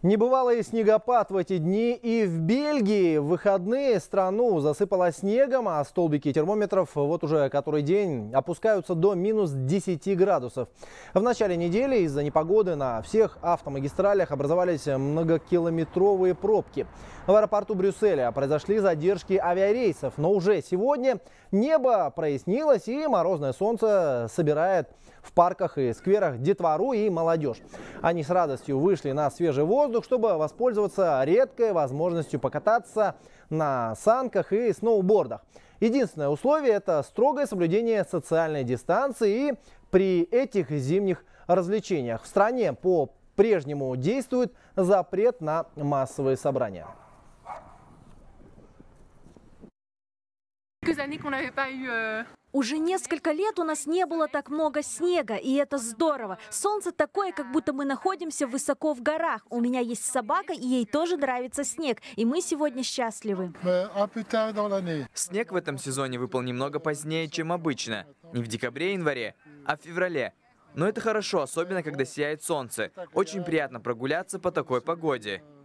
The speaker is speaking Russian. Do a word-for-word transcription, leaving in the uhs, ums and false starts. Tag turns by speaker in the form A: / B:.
A: Небывалый снегопад в эти дни и в Бельгии. В выходные страну засыпало снегом, а столбики термометров вот уже который день опускаются до минус десяти градусов. В начале недели из-за непогоды на всех автомагистралях образовались многокилометровые пробки. В аэропорту Брюсселя произошли задержки авиарейсов, но уже сегодня небо прояснилось и морозное солнце собирает в парках и скверах детвору и молодежь. Они с радостью вышли на свежий воздух, чтобы воспользоваться редкой возможностью покататься на санках и сноубордах. Единственное условие – это строгое соблюдение социальной дистанции, и при этих зимних развлечениях в стране по-прежнему действует запрет на массовые собрания.
B: Уже несколько лет у нас не было так много снега, и это здорово. Солнце такое, как будто мы находимся высоко в горах. У меня есть собака, и ей тоже нравится снег, и мы сегодня счастливы.
C: Снег в этом сезоне выпал немного позднее, чем обычно. Не в декабре-январе, а в феврале. Но это хорошо, особенно когда сияет солнце. Очень приятно прогуляться по такой погоде.